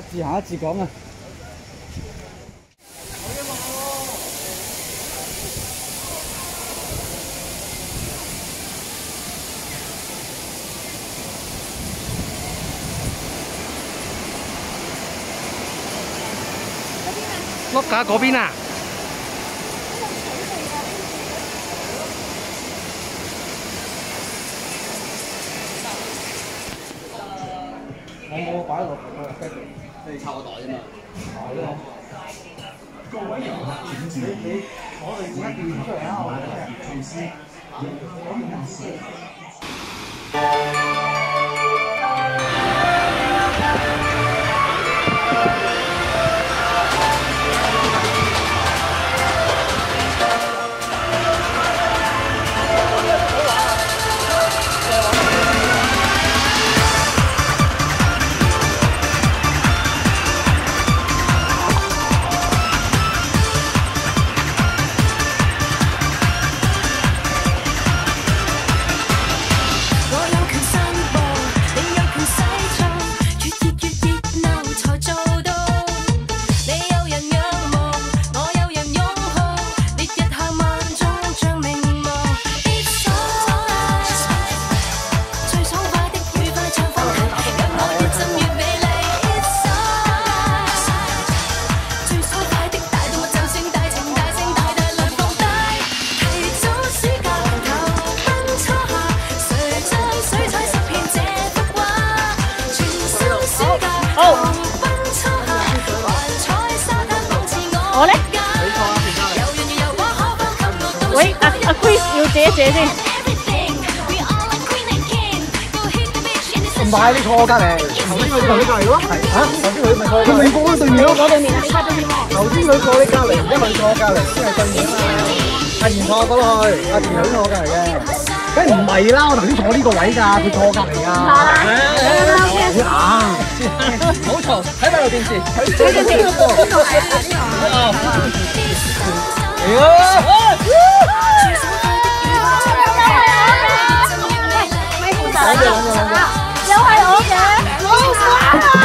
自行一自講啊！碌架嗰邊啊！我冇擺落個你抄個袋啫嘛。係咯。各位遊客請注意，我哋而家調出嚟啦，我哋措施，可以行事。 我咧？喂，阿 Chris 要借一借先。 唔係你坐我隔離，頭先佢坐你隔離咯。係嚇，頭先佢咪坐。佢兩個都對面咯。 我對面啊，你拍咗邊喎？ 頭先佢坐你隔離，因為坐我隔離先係對面啊嘛。阿賢坐過落去，阿賢坐我隔離嘅。梗係唔係啦，我頭先坐呢個位㗎，佢坐我隔離㗎。好嘈，睇閉路電視。睇電視。邊度係啊？嚟啊！ 又係我嘅，我玩啊！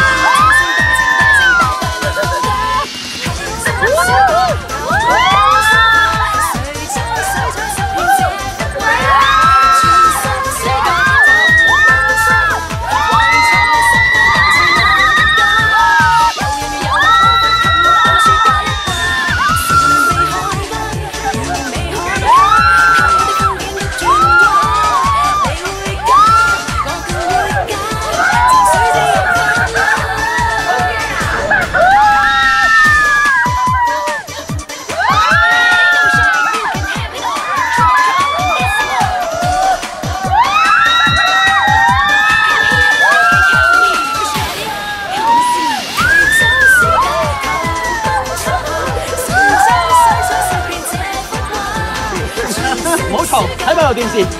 唔好嘈，睇閉路電視。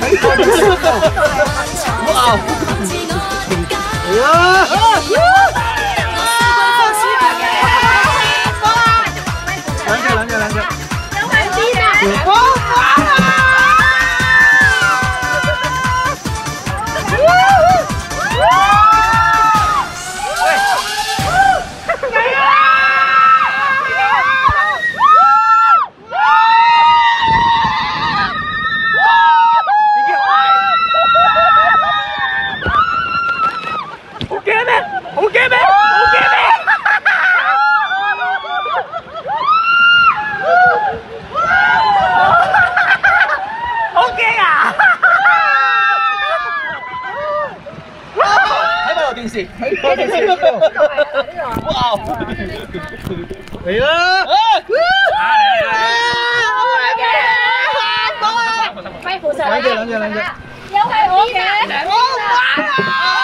唔好拗。嚟啊！兩隻。有喺邊啊？電視，睇電視。哇！嚟啦！ 揮扶上。 兩隻。 又係我嘅，我玩啊！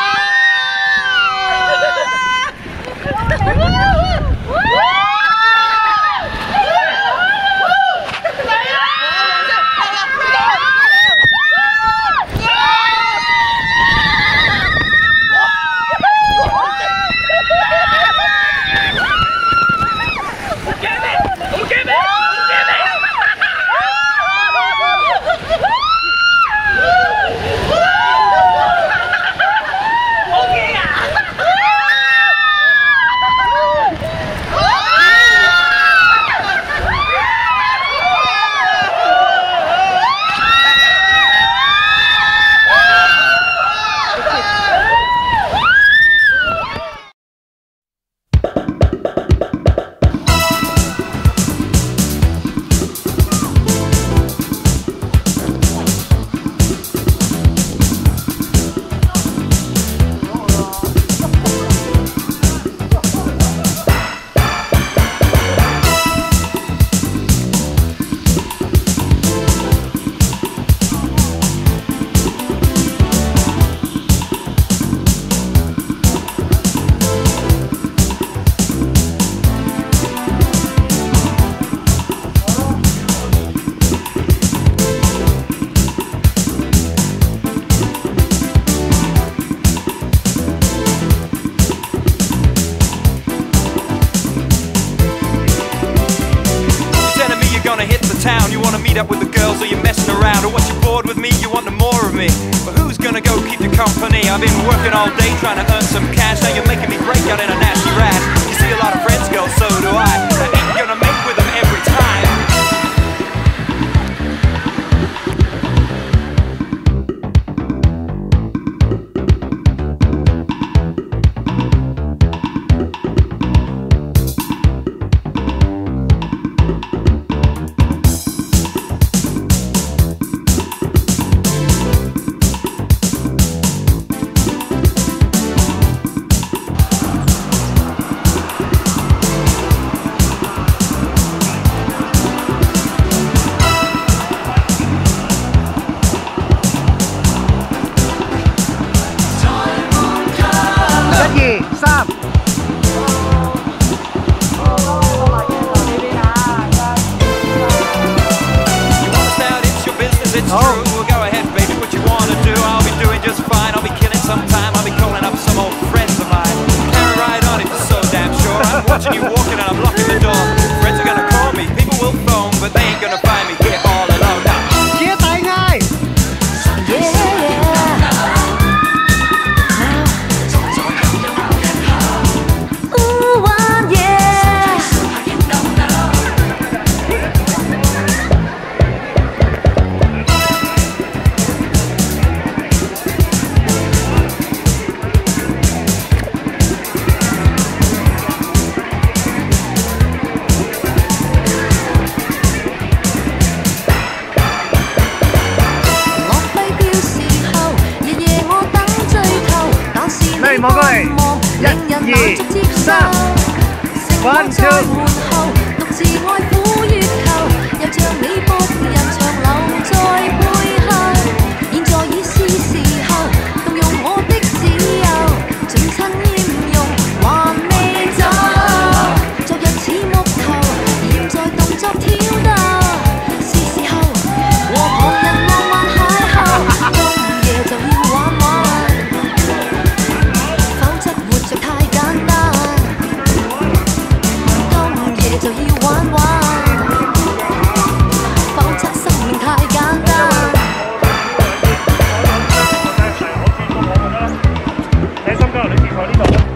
meet up with the girls or you're messing around, or what you're bored with me, you want no more of me. But who's gonna go keep you company? I've been working all day trying to earn some cash. Now you're making me break out in a nasty rash. You see a lot of friends, girl, so do I. I ain't gonna make with them every time. It's true, well go ahead baby, what you wanna do, I'll be doing just fine, I'll be killing some time, I'll be calling up some old friends of mine. Carry right on if you're so damn sure, I'm watching you walking and I'm locking the door. Friends are gonna call me, people will phone, but they ain't gonna find me here all alone now. Chia tay ngay. Này mọi người, 1, 2, 3 One, two 獨自愛撫月球，又像你僕人長留在背後。現在已是時候，動用我的自由，盡親厭用還未走。昨日似木頭，現在動作挑逗，是時候和旁人浪漫邂逅，今夜就要玩玩。 就要玩玩，否則生命太簡單。你心交，你自坐呢度啦。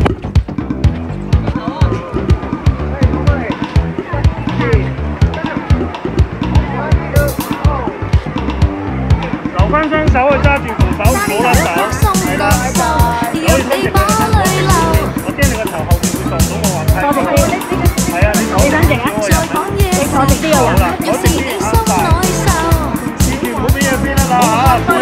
留翻雙手去揸住扶手，唔好甩手。係啦，可以伸直你個頭。我驚你個頭後邊會撞到我滑梯。多謝你。 係啊，你坐直啊！你坐直啲啊！好啦，坐直啲啊！千祈唔好俾嘢邊啦嚇！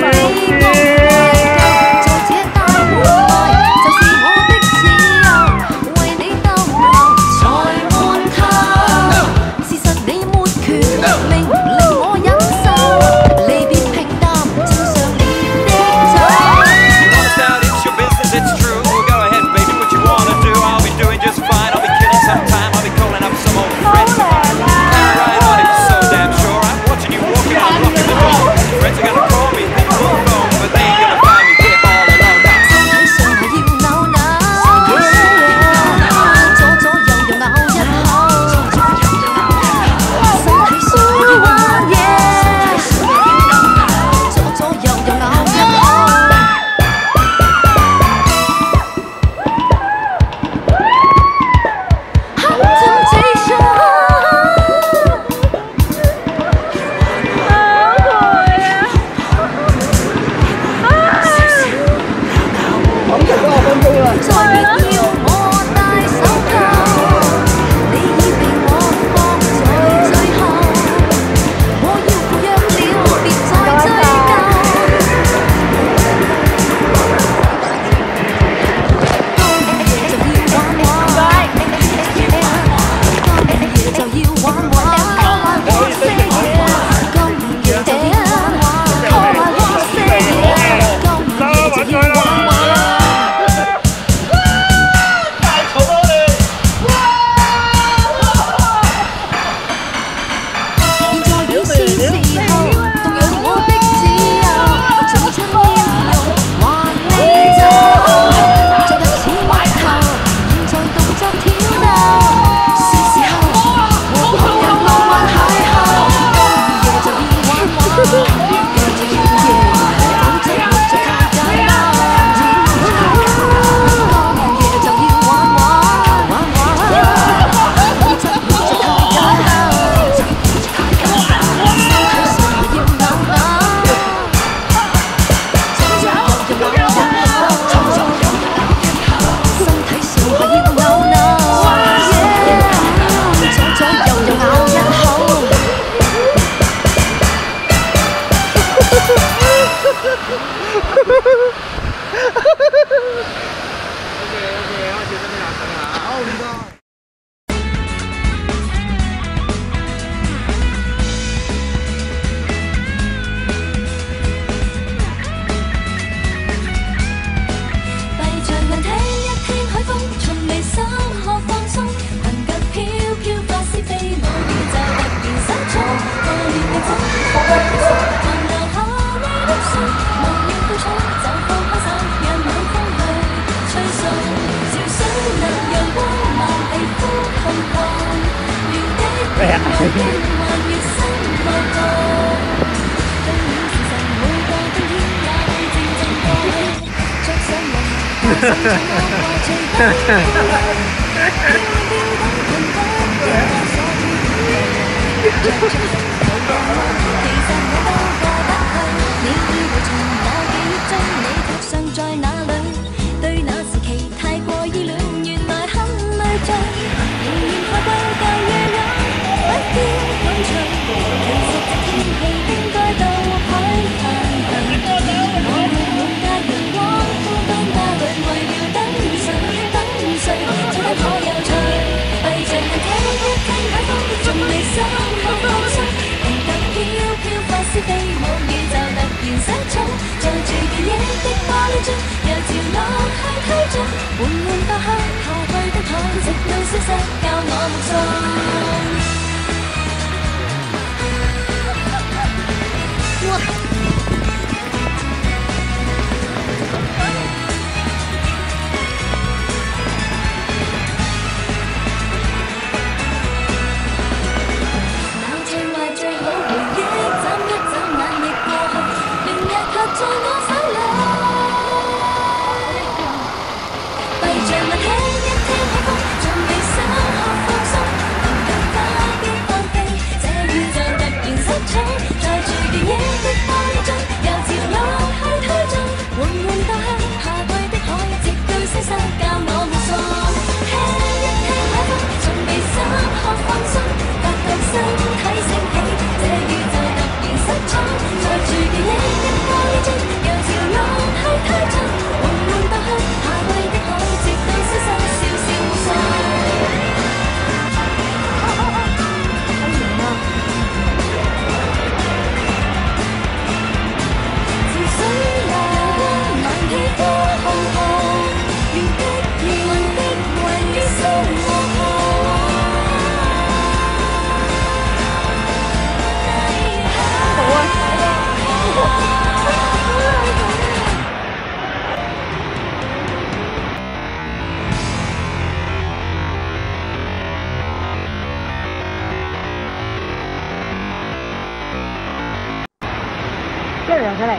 一樣嘅嚟。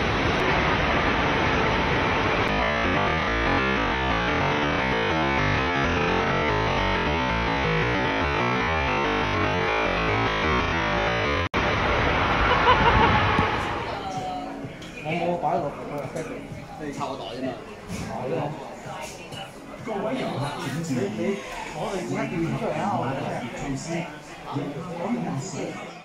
我冇擺落個 bag 度，你抄個袋啫嘛。係咯。各位遊客請注意，我哋而家調出嚟啊！我哋嘅措施，有冇事？